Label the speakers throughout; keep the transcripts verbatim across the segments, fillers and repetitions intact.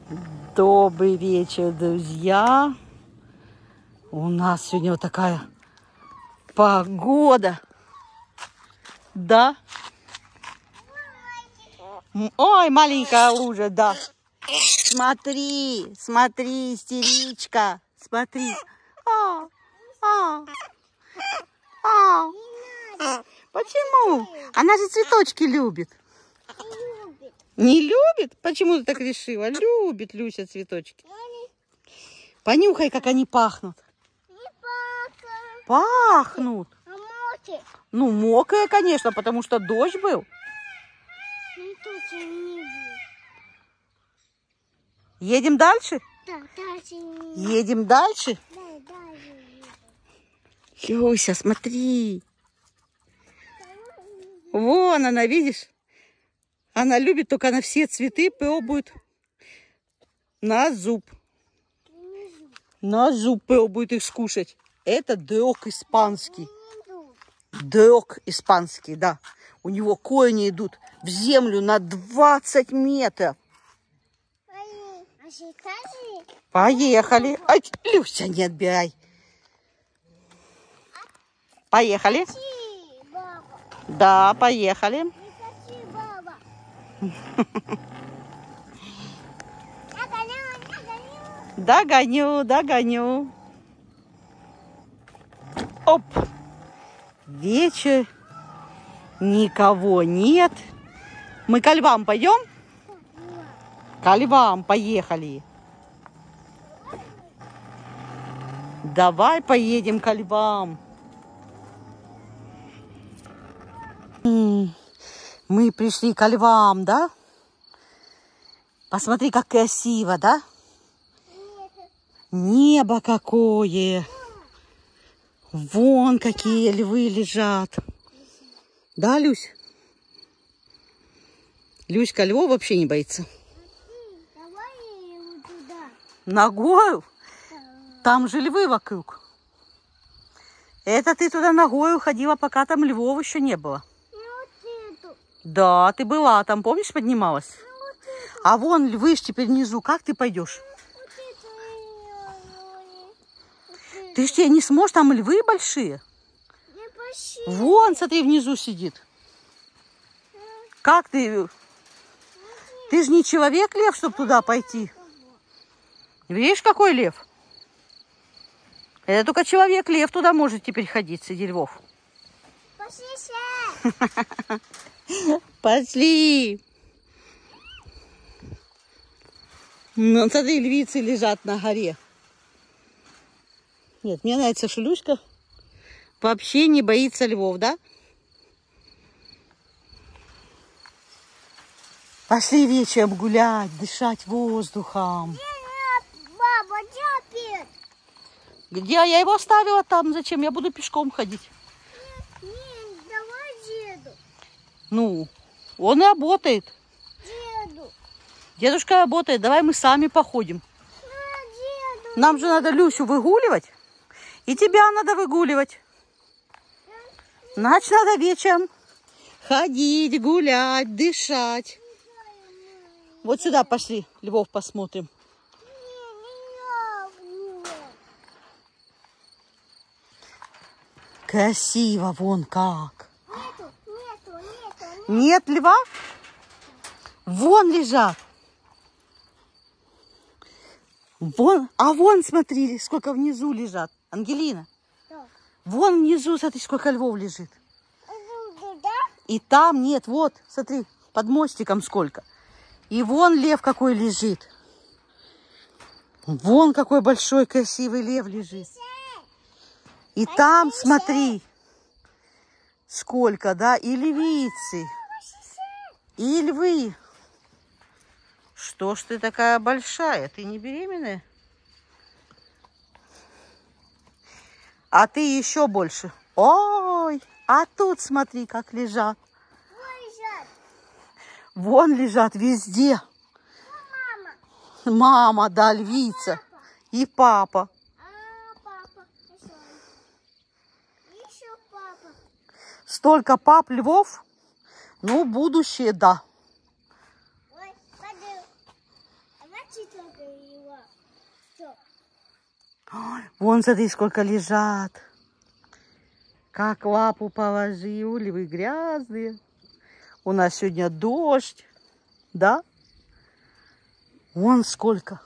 Speaker 1: Добрый вечер, друзья. У нас сегодня вот такая погода. Да? Ой, маленькая лужа, да. Смотри, смотри, истеричка. Смотри. А, а, а. Почему? Она же цветочки любит. Не любит? Почему ты так решила? Любит Люся цветочки. Понюхай, как они пахнут.
Speaker 2: Не пахнут.
Speaker 1: Пахнут.
Speaker 2: А мокрые?
Speaker 1: Ну, мокрые, конечно, потому что дождь был.
Speaker 2: Ну, тоже не будет.
Speaker 1: Едем дальше?
Speaker 2: Да, даже не.
Speaker 1: Едем дальше?
Speaker 2: Да, даже не.
Speaker 1: Люся, смотри. Вон она, видишь? Она любит, только на все цветы пробует на зуб. На зуб пробует их скушать. Это дрог испанский. Дрог испанский, да. У него корни идут в землю на двадцать метров. Поехали. Ай, Люся, не отбирай. Поехали. Да, поехали. Догоню, догоню. Оп. Вечер. Никого нет. Мы ко львам пойдем? Ко львам поехали. Давай поедем ко львам. Мы пришли ко львам, да? Посмотри, как красиво, да? Небо какое. Вон какие львы лежат. Да, Люсь? Люська львов вообще не боится. На гору? Там же львы вокруг. Это ты туда на гору ходила, пока там львов еще не было. Да, ты была там, помнишь, поднималась? А вон львы ж теперь внизу. Как ты пойдешь? Ты ж тебе не сможешь, там львы большие. Вон, смотри, внизу сидит. Как ты? Ты же не человек-лев, чтобы туда пойти. Видишь, какой лев? Это только человек-лев туда может теперь ходить среди львов. Пошли. Ну, смотри, львицы лежат на горе. Нет, мне нравится, что Люська вообще не боится львов, да? Пошли вечером гулять, дышать воздухом.
Speaker 2: Баба, где?
Speaker 1: Где? Я его оставила там. Зачем? Я буду пешком ходить.
Speaker 2: Нет, нет, давай деду.
Speaker 1: Ну, он работает.
Speaker 2: Деду.
Speaker 1: Дедушка работает. Давай мы сами походим.
Speaker 2: На, деду.
Speaker 1: Нам же надо Люсю выгуливать. И тебя надо выгуливать. Значит, надо вечером ходить, гулять, дышать. Вот сюда пошли, львов посмотрим. Красиво, вон как.
Speaker 2: Нету, нету, нету, нету.
Speaker 1: Нет льва? Вон лежат. Вон, а вон, смотри, сколько внизу лежат. Ангелина.
Speaker 2: Да.
Speaker 1: Вон внизу, смотри, сколько львов лежит.
Speaker 2: Да?
Speaker 1: И там нет, вот, смотри, под мостиком сколько. И вон лев какой лежит. Вон какой большой красивый лев лежит. И там, смотри, сколько, да, и львицы, и львы. Что ж ты такая большая? Ты не беременная? А ты еще больше. Ой, а тут смотри, как лежат. Вон лежат везде.
Speaker 2: Мама.
Speaker 1: Мама, да, львица.
Speaker 2: Папа.
Speaker 1: И папа.
Speaker 2: А, папа. Еще папа.
Speaker 1: Столько пап львов. Ну, будущее, да.
Speaker 2: Ой, падаю. А вот
Speaker 1: Ой, вон, смотри, сколько лежат. Как лапу положил, львы грязные. У нас сегодня дождь, да? Вон сколько.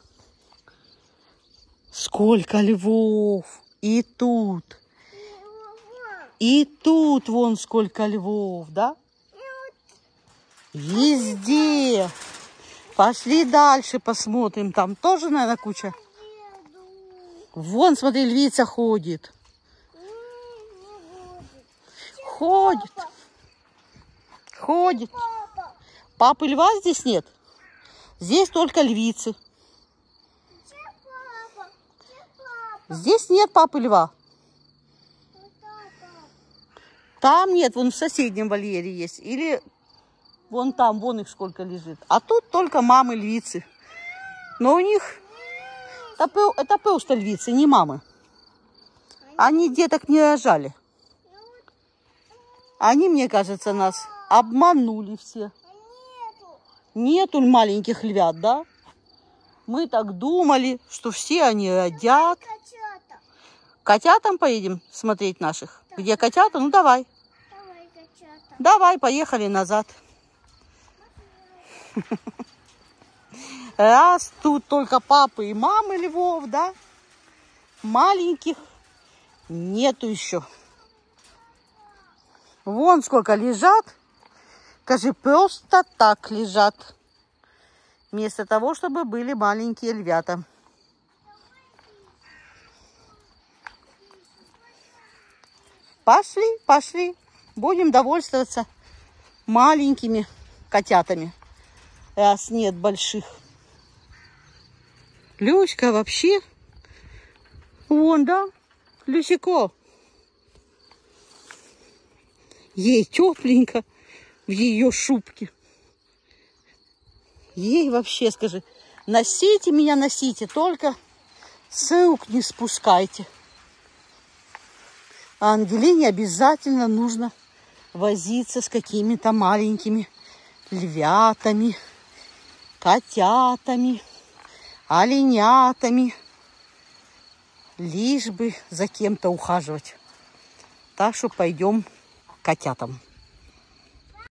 Speaker 1: Сколько львов. И тут. И тут вон сколько львов, да? Везде. Пошли дальше посмотрим. Там тоже, наверное, куча. Вон, смотри, львица ходит. Ходит. Ходит. Папы льва здесь нет. Здесь только львицы. Здесь нет папы льва. Там нет, вон в соседнем вольере есть. Или вон там, вон их сколько лежит. А тут только мамы львицы. Но у них... Это, это просто львицы, не мамы. Они деток не рожали. Они, мне кажется, нас обманули все. Нету маленьких львят, да? Мы так думали, что все они родят. Котятам поедем смотреть наших? Где котята? Ну давай. Давай, поехали назад. Раз тут только папы и мамы львов, да? Маленьких нету еще. Вон сколько лежат. Скажи, просто так лежат. Вместо того, чтобы были маленькие львята. Пошли, пошли. Будем довольствоваться маленькими котятами. Раз нет больших. Люська вообще. Вон, да? Люсико. Ей тепленько в ее шубке. Ей вообще, скажи, носите меня, носите, только с рук не спускайте. А Ангелине обязательно нужно возиться с какими-то маленькими львятами, котятами, оленятами, лишь бы за кем-то ухаживать. Так что пойдем к котятам.